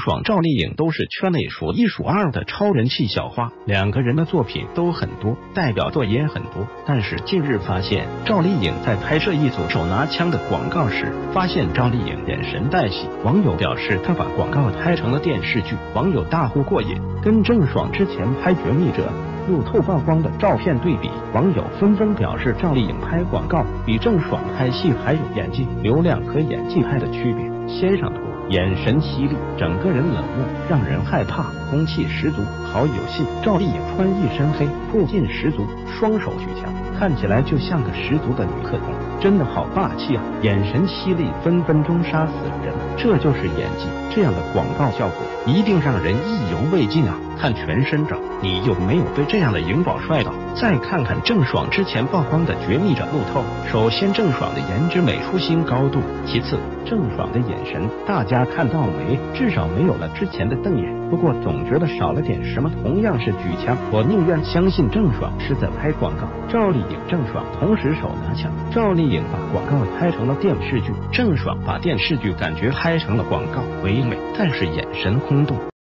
爽、赵丽颖都是圈内数一数二的超人气小花，两个人的作品都很多，代表作也很多。但是近日发现，赵丽颖在拍摄一组手拿枪的广告时，发现赵丽颖眼神带戏，网友表示她把广告拍成了电视剧，网友大呼过瘾，跟郑爽之前拍《绝密者》路透曝光的照片对比，网友纷纷表示赵丽颖拍广告比郑爽拍戏还有演技、流量和演技派的区别。先上图，眼神犀利，整个人冷漠，让人害怕，攻气十足，好有戏。赵丽颖穿一身黑，酷劲十足，双手举枪，看起来就像个十足的女特工，真的好霸气啊！眼神犀利，分分钟杀死人，这就是演技。这样的广告效果一定让人意犹未尽啊！看全身照，你有没有被这样的颖宝帅到？再看看郑爽之前曝光的《绝密者》路透，首先郑爽的颜值美出新高度，其次郑爽的眼神，大家看到没？至少没有了之前的瞪眼，不过总觉得少了点什么。同样是举枪，我宁愿相信郑爽是在拍广告。赵丽颖、郑爽同时手拿枪，赵丽颖把广告拍成了电视剧，郑爽把电视剧感觉拍成了广告，唯美，但是眼神空洞。